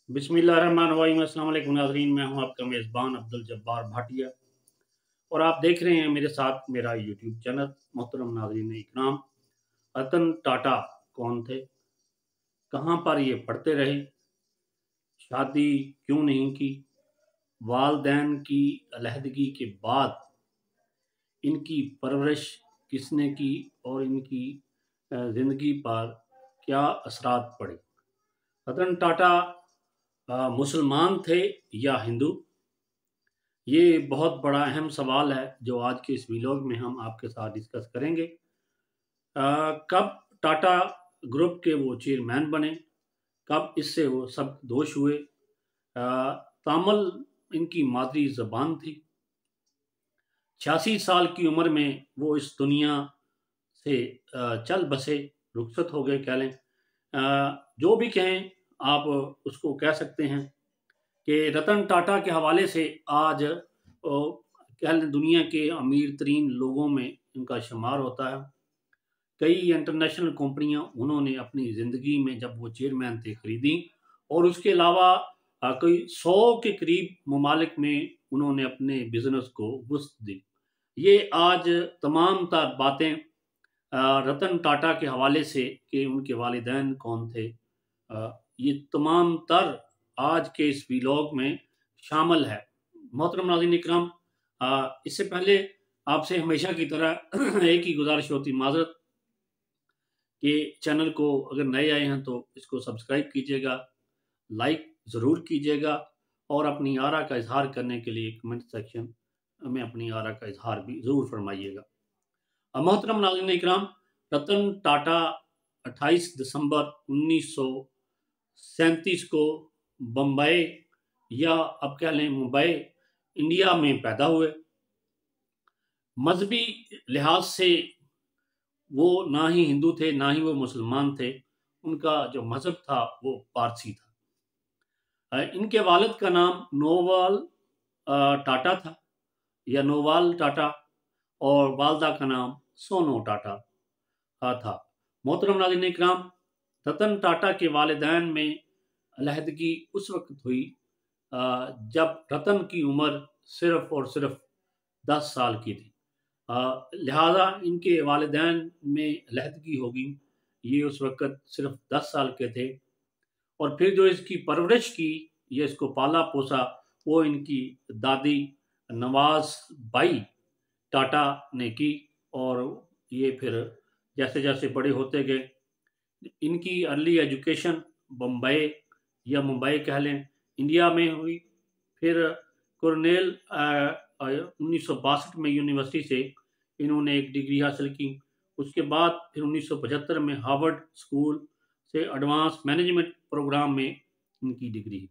बिस्मिल्लाहिर्रहमानिर्रहीम। अस्सलाम वालेकुम नाज़रीन, मैं हूं आपका मेज़बान अब्दुल जब्बार भाटिया और आप देख रहे हैं मेरे साथ मेरा यूट्यूब चैनल। मोहतरम नाज़रीन इकराम, रतन टाटा कौन थे, कहां पर ये पढ़ते रहे, शादी क्यों नहीं की, वालदैन की अलहदगी के बाद इनकी परवरिश किसने की और इनकी ज़िंदगी पर क्या असरात पड़े। रतन टाटा मुसलमान थे या हिंदू? ये बहुत बड़ा अहम सवाल है जो आज के इस वीडियो में हम आपके साथ डिस्कस करेंगे। कब टाटा ग्रुप के वो चेयरमैन बने, कब इससे वो सब दोष हुए। तामिल इनकी मादरी ज़बान थी। 86 साल की उम्र में वो इस दुनिया से चल बसे, रुखसत हो गए कह लें। जो भी कहें आप उसको कह सकते हैं कि रतन टाटा के हवाले से आज कह लें दुनिया के अमीर तरीन लोगों में इनका शुमार होता है। कई इंटरनेशनल कंपनियां उन्होंने अपनी ज़िंदगी में जब वो चेयरमैन थे खरीदी और उसके अलावा कोई 100 के करीब ममालिक में उन्होंने अपने बिजनेस को वुसअत दी। ये आज तमाम तर बातें रतन टाटा के हवाले से कि उनके वालिदैन कौन थे, ये तमाम तर आज के इस व्लॉग में शामिल है। मोहतरम नाज़रीन इकराम, इससे पहले आपसे हमेशा की तरह एक ही गुजारिश होती, माजरत कि चैनल को अगर नए आए हैं तो इसको सब्सक्राइब कीजिएगा, लाइक ज़रूर कीजिएगा और अपनी आरा का इजहार करने के लिए कमेंट सेक्शन में अपनी आरा का इजहार भी ज़रूर फरमाइएगा। मोहतरम नाज़रीन इकराम, रतन टाटा 28 दिसंबर 1937 को बम्बई या अब कह लें मुंबई इंडिया में पैदा हुए। मजहबी लिहाज से वो ना ही हिंदू थे ना ही वो मुसलमान थे, उनका जो मज़हब था वो पारसी था। इनके वालिद का नाम नोवाल टाटा था या नोवाल टाटा और वालदा का नाम सोनो टाटा था। मोहतरम नाज़रीन इकराम, रतन टाटा के वालिदैन में अलहदगी उस वक्त हुई जब रतन की उम्र सिर्फ़ और सिर्फ 10 साल की थी। लिहाजा इनके वालिदैन में अलहदगी होगी, ये उस वक़्त सिर्फ 10 साल के थे और फिर जो इसकी परवरिश की, ये इसको पाला पोसा, वो इनकी दादी नवाज़ बाई टाटा ने की और ये फिर जैसे जैसे बड़े होते गए इनकी अर्ली एजुकेशन बम्बई या मुंबई कह लें इंडिया में हुई। फिर कॉर्नेल 1962 में यूनिवर्सिटी से इन्होंने एक डिग्री हासिल की। उसके बाद फिर 1975 में हार्वर्ड स्कूल से एडवांस मैनेजमेंट प्रोग्राम में इनकी डिग्री।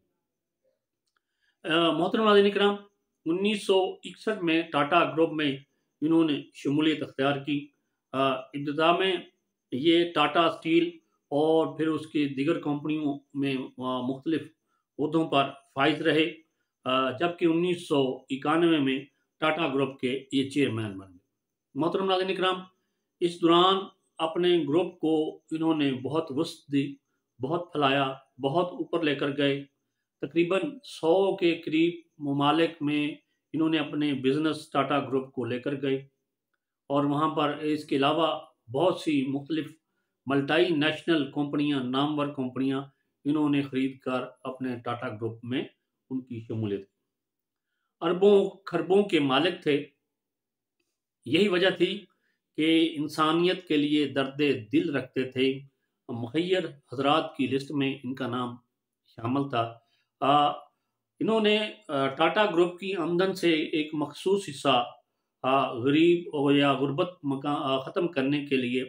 मोहतरम नाज़रीन इकराम, 1961 में टाटा ग्रुप में इन्होंने शमूलियत अख्तियार की। इब्तिदा में ये टाटा स्टील और फिर उसकी दीगर कंपनियों में मुख्तलिफ ओहदों पर फाइज रहे, जबकि 1991 में टाटा ग्रुप के ये चेयरमैन बन गए। मोहतरम नाज़रीन इकराम, इस दौरान अपने ग्रुप को इन्होंने बहुत वुसअत दी, बहुत फैलाया, बहुत ऊपर लेकर गए। तकरीबन 100 के करीब ममालिक में इन्होंने अपने बिजनेस टाटा ग्रुप को लेकर गए और वहाँ पर इसके अलावा बहुत सी मुख्तलिफ मल्टी नेशनल कंपनियाँ, नामवर कंपनियाँ इन्होंने ख़रीद कर अपने टाटा ग्रुप में उनकी शमूलियत। अरबों खरबों के मालिक थे। यही वजह थी कि इंसानियत के लिए दर्द दिल रखते थे। मुखय्यर हजरात की लिस्ट में इनका नाम शामिल था। इन्होंने टाटा ग्रुप की आमदन से एक मखसूस हिस्सा गरीब या गुर्बत ख़त्म करने के लिए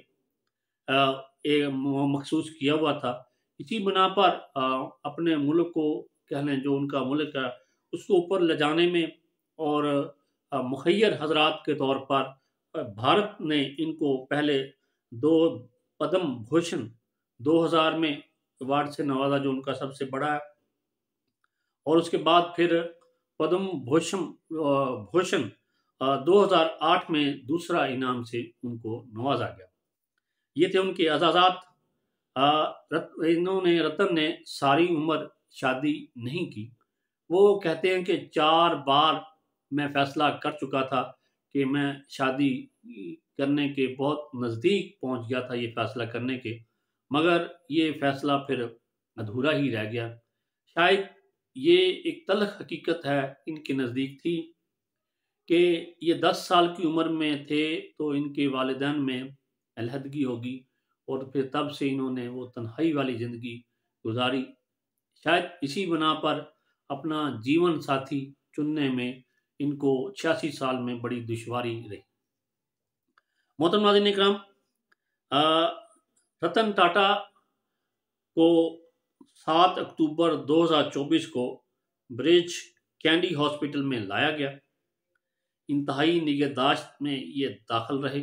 मखसूस किया हुआ था। इसी बिना पर अपने मुल्क को कह लें जो उनका मुल्क है उसको ऊपर ले जाने में और मुखय्यर हजरात के तौर पर भारत ने इनको पहले 2 पद्म भूषण 2000 में अवार्ड से नवाजा, जो उनका सबसे बड़ा है, और उसके बाद फिर पद्म भूषण 2008 में दूसरा इनाम से उनको नवाजा गया। ये थे उनके एजाज़ात। इन्होंने रतन ने सारी उम्र शादी नहीं की। वो कहते हैं कि 4 बार मैं फ़ैसला कर चुका था कि मैं शादी करने के बहुत नज़दीक पहुँच गया था ये फ़ैसला करने के, मगर ये फ़ैसला फिर अधूरा ही रह गया। शायद ये एक तल्ख़ हकीकत है इनके नज़दीक थी कि ये 10 साल की उम्र में थे तो इनके वालिदैन में अलहदगी होगी और फिर तब से इन्होंने वो तन्हाई वाली ज़िंदगी गुज़ारी। शायद इसी बिना पर अपना जीवन साथी चुनने में इनको 86 साल में बड़ी दुश्वारी रही। मोहतरम नाज़रीन इकराम, अ, रतन टाटा को 7 अक्टूबर 2024 को ब्रिच कैंडी हॉस्पिटल में लाया गया। इंतहाई निगहदाश्त में ये दाखिल रहे।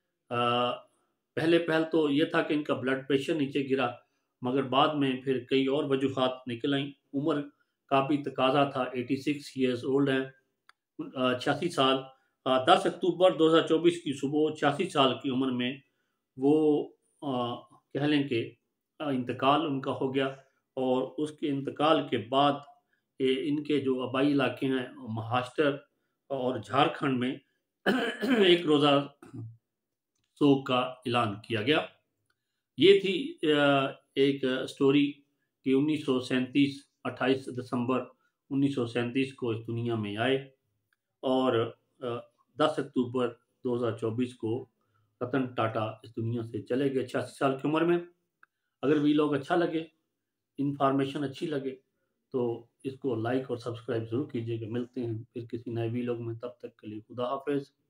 पहल तो ये था कि इनका ब्लड प्रेशर नीचे गिरा, मगर बाद में फिर कई और वजूहात निकल आईं। उम्र का भी तकाज़ा था, 86 ईयर्स ओल्ड हैं, 86 साल। 10 अक्टूबर 2024 की सुबह 86 साल की उम्र में वो कह लें कि इंतकाल उनका हो गया और उसके इंतकाल के बाद इनके जो आबाई इलाके हैं महाराष्ट्र और झारखंड में एक रोज़ा शोक का ऐलान किया गया। ये थी एक स्टोरी कि 1937 28 दिसंबर 1937 को इस दुनिया में आए और 10 अक्टूबर 2024 को रतन टाटा इस दुनिया से चले गए 86 साल की उम्र में। अगर वीलॉग अच्छा लगे, इन्फॉर्मेशन अच्छी लगे तो इसको लाइक और सब्सक्राइब ज़रूर कीजिएगा। मिलते हैं फिर किसी नए वीलॉग में, तब तक के लिए खुदा हाफ़िज़।